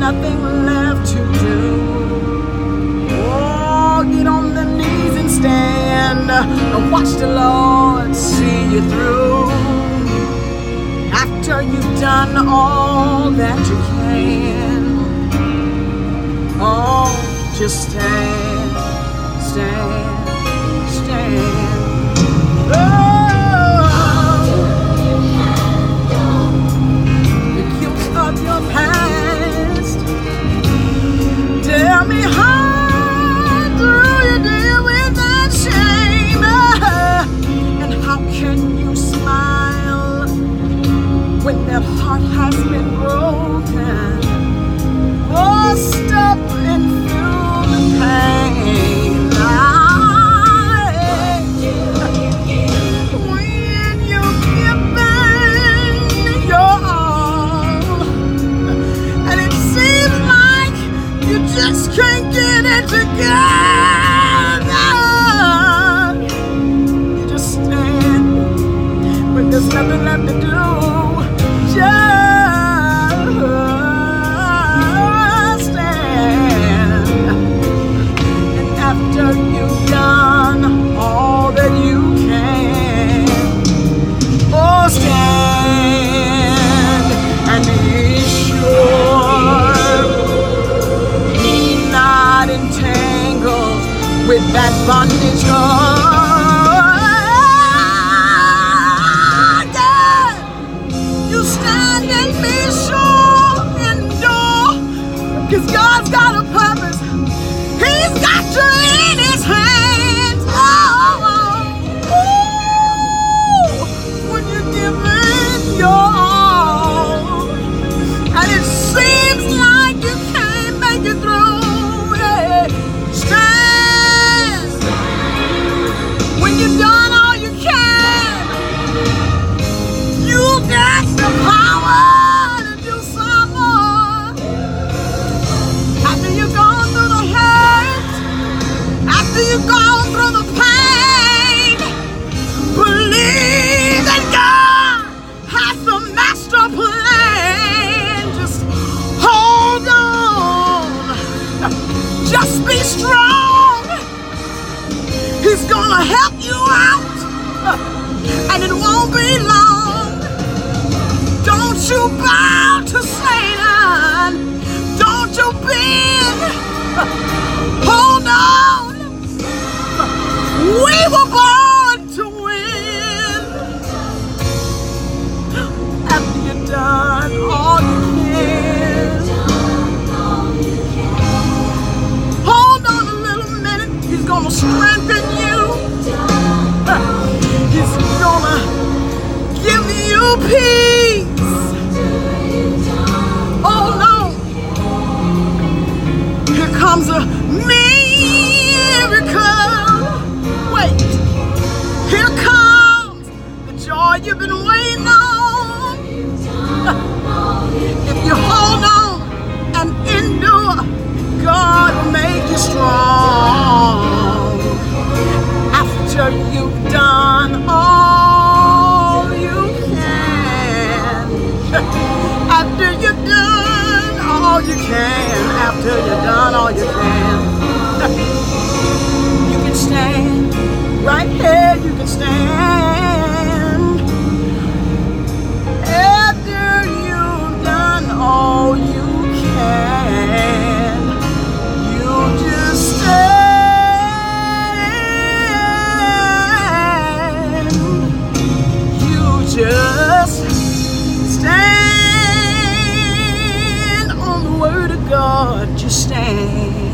nothing left to do. Oh, get on the knees and stand and watch the Lord see you through. After you've done all that you can, oh, just stand, stand, stand. Oh, the guilt of your past. Tell me, how do you deal with that shame? And how can you smile when that heart has been broken? Oh, stop and feel the pain. When you're giving your all, and it seems like you just can't get it together, you just stand when there's nothing left to do. Just stand. And after you've done all that you can, oh, stand and be sure you're not entangled with that bondage. Cause God's got a purpose. He's got you in his hands. When you're giving your all, and it seems like you can't make it through, yeah. Stand. When you've done all you can, you got the power. You've gone through the pain. Believe that God has the master plan. Just hold on. Just be strong. He's gonna help you out, and it won't be long. Don't you bow to Satan. Don't you bend. Hold on. We were born to win. After you've done all you can, hold on a little minute. He's gonna strengthen you. He's gonna give you peace. Oh no, here comes a miracle. Wait, here comes the joy you've been waiting on. If you hold on and endure, God will make you strong. After you've done all you can, after you've done all you can, after you've done all you can, you can stand. Right here you can stand. After you've done all you can, you just stand. You just stand on the word of God. Just stand.